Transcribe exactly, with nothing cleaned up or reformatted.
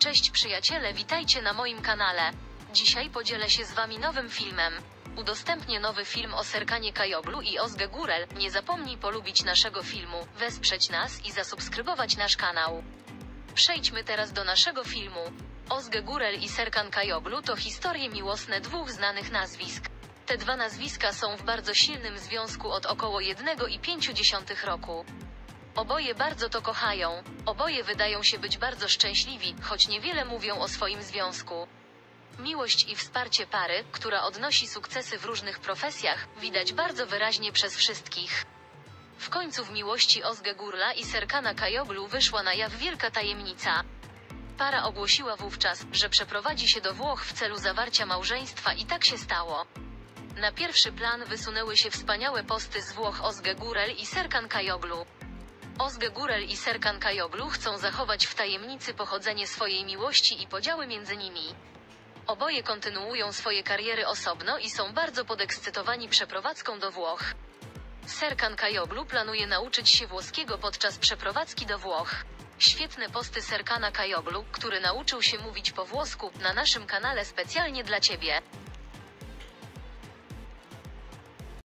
Cześć przyjaciele, witajcie na moim kanale. Dzisiaj podzielę się z wami nowym filmem. Udostępnię nowy film o Serkanie Kayoglu i Ozge Gurel. Nie zapomnij polubić naszego filmu, wesprzeć nas i zasubskrybować nasz kanał. Przejdźmy teraz do naszego filmu. Ozge Gurel i Serkan Kayoglu to historie miłosne dwóch znanych nazwisk. Te dwa nazwiska są w bardzo silnym związku od około jednego i pięciu dziesiątych roku. Oboje bardzo to kochają. Oboje wydają się być bardzo szczęśliwi, choć niewiele mówią o swoim związku. Miłość i wsparcie pary, która odnosi sukcesy w różnych profesjach, widać bardzo wyraźnie przez wszystkich. W końcu w miłości Ozge Gurla i Serkana Kayoglu wyszła na jaw wielka tajemnica. Para ogłosiła wówczas, że przeprowadzi się do Włoch w celu zawarcia małżeństwa i tak się stało. Na pierwszy plan wysunęły się wspaniałe posty z Włoch Ozge Gurel i Serkan Kayoglu. Ozge Gurel i Serkan Kayoglu chcą zachować w tajemnicy pochodzenie swojej miłości i podziały między nimi. Oboje kontynuują swoje kariery osobno i są bardzo podekscytowani przeprowadzką do Włoch. Serkan Kayoglu planuje nauczyć się włoskiego podczas przeprowadzki do Włoch. Świetne posty Serkana Kayoglu, który nauczył się mówić po włosku, na naszym kanale specjalnie dla Ciebie.